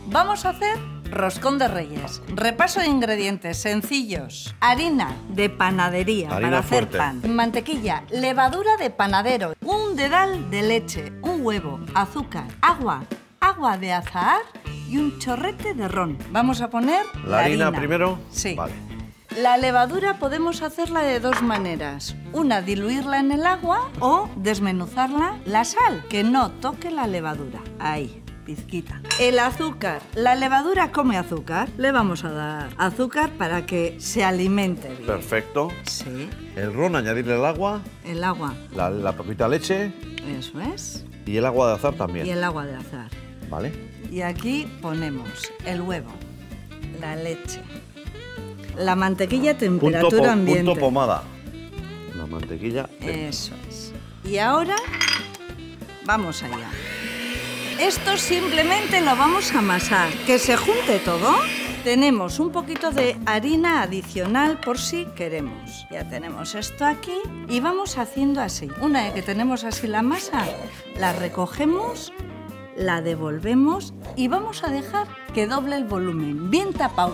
Vamos a hacer roscón de Reyes. Repaso de ingredientes sencillos. Harina de panadería para hacer pan. Mantequilla, levadura de panadero, un dedal de leche, un huevo, azúcar, agua de azahar y un chorrete de ron. Vamos a poner la harina primero. Sí. Vale. La levadura podemos hacerla de dos maneras. Una, diluirla en el agua o desmenuzarla, la sal, que no toque la levadura. Ahí, pizquita. El azúcar. La levadura come azúcar. Le vamos a dar azúcar para que se alimente bien. Perfecto. Sí. El ron, añadirle el agua. El agua. La poquita leche. Eso es. Y el agua de azahar también. Y el agua de azahar. Vale. Y aquí ponemos el huevo, la leche, la mantequilla a temperatura ambiente. Punto pomada. La mantequilla. Eso es. Y ahora vamos allá. Esto simplemente lo vamos a amasar. Que se junte todo. Tenemos un poquito de harina adicional por si queremos. Ya tenemos esto aquí y vamos haciendo así. Una vez que tenemos así la masa, la recogemos, la devolvemos y vamos a dejar que doble el volumen, bien tapado.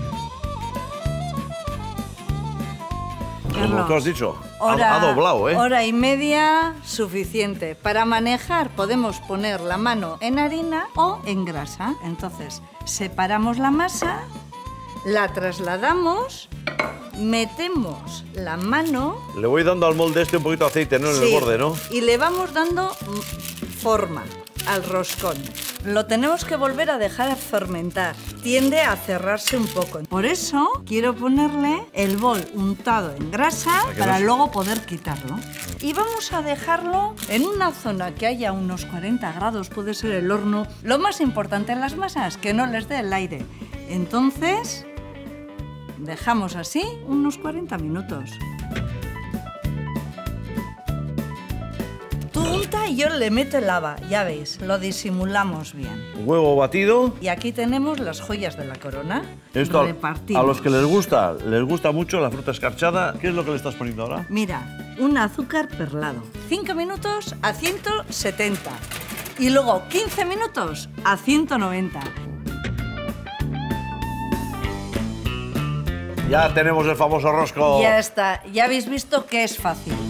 Como tú has dicho, hora, ha doblado, ¿eh? Hora y media suficiente. Para manejar podemos poner la mano en harina o en grasa. Entonces, separamos la masa, la trasladamos, metemos la mano. Le voy dando al molde este un poquito de aceite, ¿no? En el borde, ¿no? Y le vamos dando forma al roscón. Lo tenemos que volver a dejar fermentar. Tiende a cerrarse un poco. Por eso quiero ponerle el bol untado en grasa para luego poder quitarlo. Y vamos a dejarlo en una zona que haya unos 40 grados, puede ser el horno. Lo más importante en las masas, que no les dé el aire. Entonces, dejamos así unos 40 minutos. Y yo le meto el haba, ya veis, lo disimulamos bien. Huevo batido. Y aquí tenemos las joyas de la corona. Esto repartimos. A los que les gusta mucho la fruta escarchada. ¿Qué es lo que le estás poniendo ahora? Mira, un azúcar perlado. 5 minutos a 170 y luego 15 minutos a 190. Ya tenemos el famoso rosco. Ya está, ya habéis visto que es fácil.